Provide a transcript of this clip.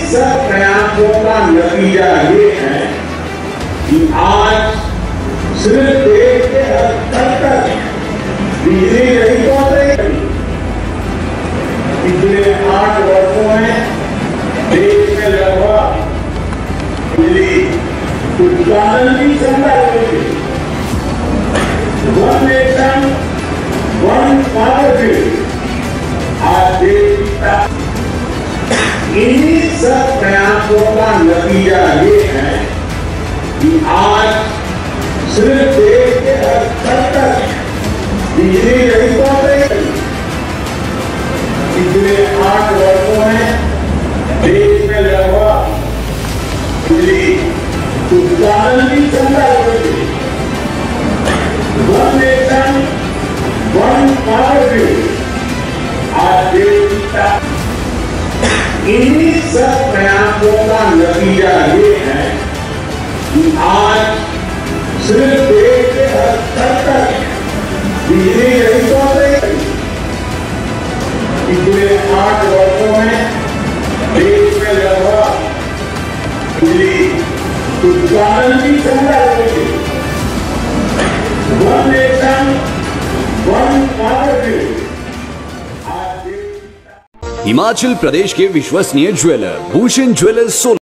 सब प्रयासों का नतीजा ये है कि आज सिर्फ देश के हर स्तर तक बिजली नहीं पहुंच रही। पिछले 8 वर्षों में देश में लगभग बिजली उत्पादन की क्षमता बढ़ी। One nation one power grid आज देश का इन्हीं सब प्रयासों का नतीजा ये है कि आज सिर्फ देश के हर स्तर तक बिजली नहीं पहुंच रही। पिछले 8 वर्षों में देश में लगभग बिजली उत्पादन की क्षमता बढ़ी। One nation one power grid आज देश का इन्हीं सब प्रयासों का नतीजा ये है कि आज सिर्फ देश के हर स्तर तक बिजली नहीं पहुंच रही। पिछले 8 वर्षों में देश में लगभग बिजली उत्पादन की क्षमता बढ़ी। One nation one power grid. Himachal Pradesh के विश्वसनीय ज्वेलर भूषण ज्वेलर्स